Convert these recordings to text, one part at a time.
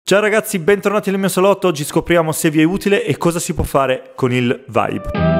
Ciao ragazzi, bentornati nel mio salotto. Oggi scopriamo se vi è utile e cosa si può fare con il Vibe.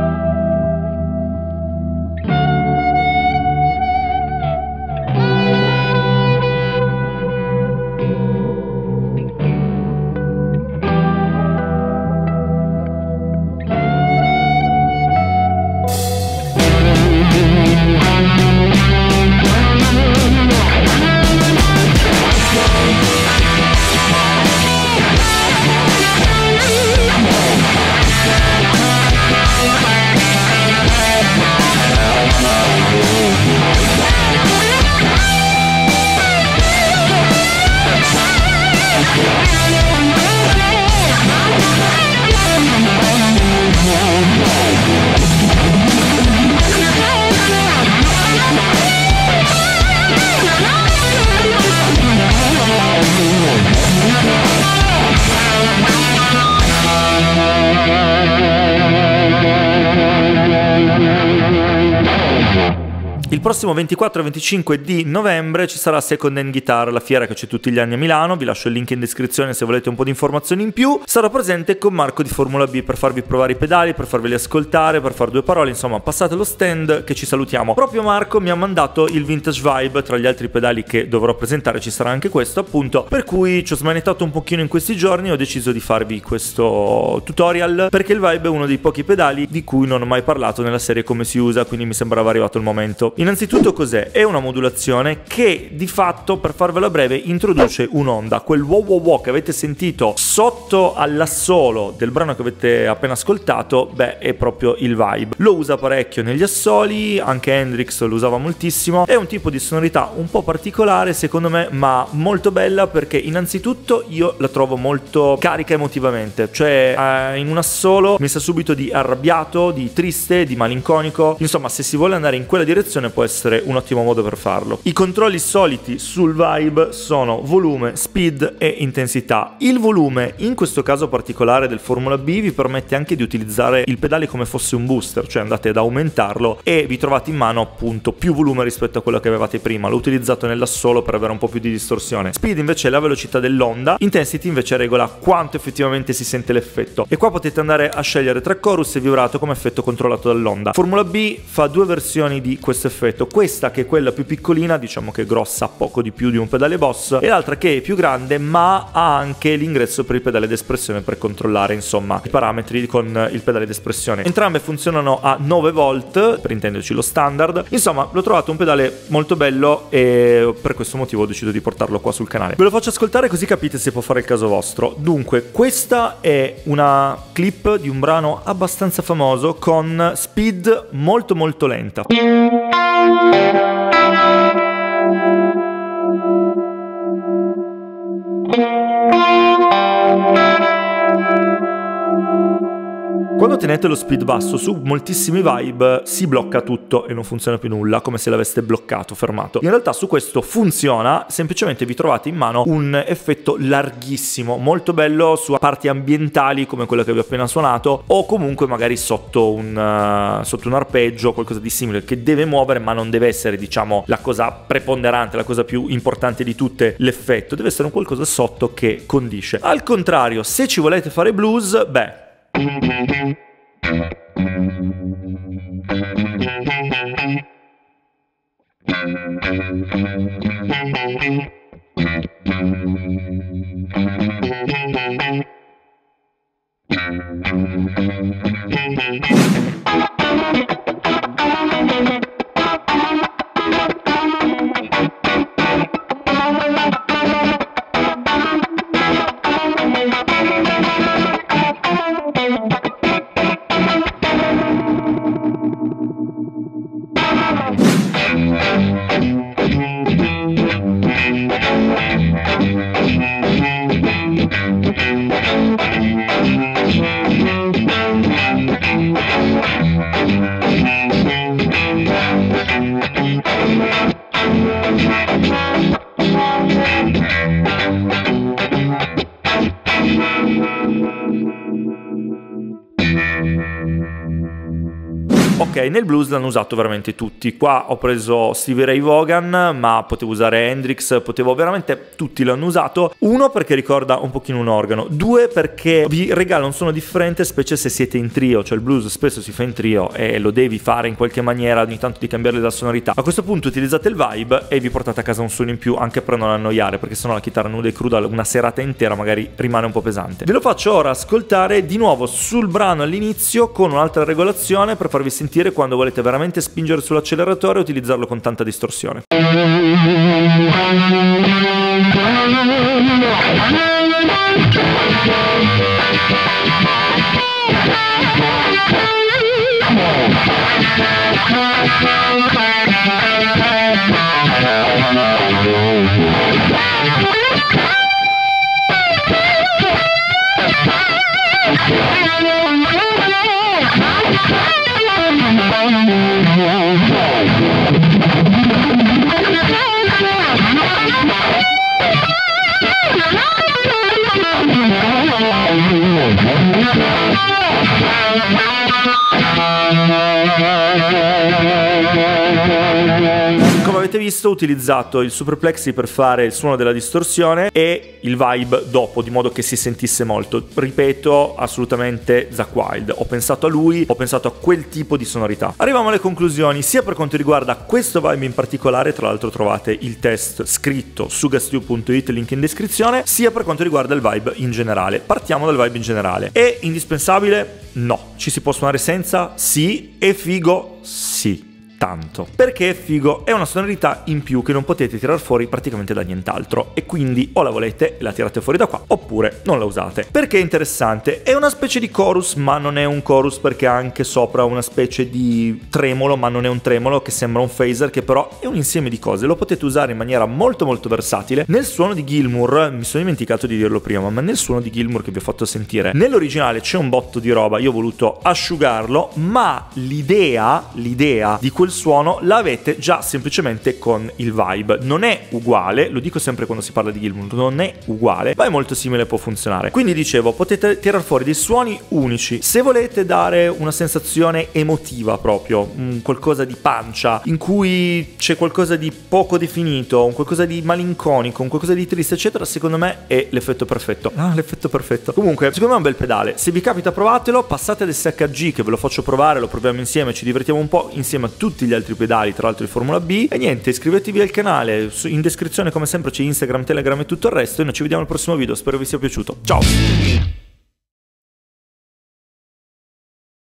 Il prossimo 24 e 25 di novembre ci sarà Second Hand Guitar, la fiera che c'è tutti gli anni a Milano. Vi lascio il link in descrizione se volete un po' di informazioni in più. Sarò presente con Marco di Formula B per farvi provare i pedali, per farveli ascoltare, per fare due parole. Insomma, passate allo stand che ci salutiamo. Proprio Marco mi ha mandato il Vintage Vibe, tra gli altri pedali che dovrò presentare ci sarà anche questo, appunto. Per cui ci ho smanettato un pochino in questi giorni e ho deciso di farvi questo tutorial, perché il Vibe è uno dei pochi pedali di cui non ho mai parlato nella serie come si usa, quindi mi sembrava arrivato il momento. Innanzitutto cos'è? È una modulazione che di fatto, per farvela breve, introduce un'onda, quel wow wow wow che avete sentito sotto all'assolo del brano che avete appena ascoltato, beh, è proprio il Vibe. Lo usa parecchio negli assoli, anche Hendrix lo usava moltissimo. È un tipo di sonorità un po' particolare secondo me, ma molto bella, perché innanzitutto io la trovo molto carica emotivamente, cioè in un assolo mi sa subito di arrabbiato, di triste, di malinconico. Insomma, se si vuole andare in quella direzione può essere un ottimo modo per farlo. I controlli soliti sul Vibe sono volume, speed e intensità. Il volume, in questo caso particolare del Formula B, vi permette anche di utilizzare il pedale come fosse un booster, cioè andate ad aumentarlo e vi trovate in mano appunto più volume rispetto a quello che avevate prima. L'ho utilizzato nell'assolo per avere un po' più di distorsione. Speed invece è la velocità dell'onda, intensity invece regola quanto effettivamente si sente l'effetto, e qua potete andare a scegliere tra chorus e vibrato come effetto controllato dall'onda. Formula B fa due versioni di questo effetto, questa che è quella più piccolina, diciamo che è grossa poco di più di un pedale Boss, e l'altra che è più grande ma ha anche l'ingresso per il pedale d'espressione per controllare insomma i parametri con il pedale d'espressione. Entrambe funzionano a 9 volt, per intenderci lo standard. Insomma, l'ho trovato un pedale molto bello e per questo motivo ho deciso di portarlo qua sul canale. Ve lo faccio ascoltare così capite se può fare il caso vostro. Dunque, questa è una clip di un brano abbastanza famoso con speed molto molto lenta. Quando tenete lo speed basso su moltissimi Vibe si blocca tutto e non funziona più nulla, come se l'aveste bloccato, fermato. In realtà su questo funziona, semplicemente vi trovate in mano un effetto larghissimo, molto bello su parti ambientali come quella che vi ho appena suonato, o comunque magari sotto un arpeggio, qualcosa di simile che deve muovere ma non deve essere, diciamo, la cosa preponderante, la cosa più importante di tutte, l'effetto. Deve essere un qualcosa sotto che condisce. Al contrario, se ci volete fare blues, beh, Ok, nel blues l'hanno usato veramente tutti. Qua ho preso Stevie Ray Vaughan, ma potevo usare Hendrix, veramente tutti l'hanno usato. Uno, perché ricorda un pochino un organo. Due, perché vi regala un suono differente, specie se siete in trio, cioè il blues spesso si fa in trio e lo devi fare in qualche maniera ogni tanto di cambiarle la sonorità. A questo punto utilizzate il vibe e vi portate a casa un suono in più, anche per non annoiare, perché sennò la chitarra nuda e cruda una serata intera magari rimane un po' pesante. Ve lo faccio ora ascoltare di nuovo sul brano all'inizio con un'altra regolazione per farvi sentire quando volete veramente spingere sull'acceleratore e utilizzarlo con tanta distorsione. Come avete visto ho utilizzato il superplexi per fare il suono della distorsione e il vibe dopo, di modo che si sentisse molto. Ripeto, assolutamente Zakk Wylde. Ho pensato a lui, ho pensato a quel tipo di sonorità. Arriviamo alle conclusioni, sia per quanto riguarda questo vibe in particolare, tra l'altro trovate il test scritto su gastew.it, link in descrizione, sia per quanto riguarda il vibe in generale. Partiamo dal vibe in generale. È indispensabile? No. Ci si può suonare senza? Sì. È figo? Sì. Tanto. Perché è figo? È una sonorità in più che non potete tirar fuori praticamente da nient'altro e quindi o la volete e la tirate fuori da qua oppure non la usate. Perché è interessante? È una specie di chorus, ma non è un chorus, perché ha anche sopra una specie di tremolo, ma non è un tremolo, che sembra un phaser, che però è un insieme di cose. Lo potete usare in maniera molto molto versatile. Nel suono di Gilmour, mi sono dimenticato di dirlo prima, ma nel suono di Gilmour che vi ho fatto sentire, nell'originale c'è un botto di roba, io ho voluto asciugarlo, ma l'idea di quel suono l'avete già semplicemente con il vibe. Non è uguale, lo dico sempre quando si parla di Gilmour, non è uguale, ma è molto simile, può funzionare. Quindi dicevo, potete tirar fuori dei suoni unici. Se volete dare una sensazione emotiva proprio, qualcosa di pancia, in cui c'è qualcosa di poco definito, un qualcosa di malinconico, un qualcosa di triste eccetera, secondo me è l'effetto perfetto. L'effetto perfetto. Comunque, secondo me è un bel pedale. Se vi capita provatelo, passate ad SHG che ve lo faccio provare, lo proviamo insieme, ci divertiamo un po' insieme a tutti gli altri pedali, tra l'altro di Formula B. E niente, iscrivetevi al canale, in descrizione come sempre c'è Instagram, Telegram e tutto il resto, e noi ci vediamo al prossimo video, spero vi sia piaciuto. Ciao!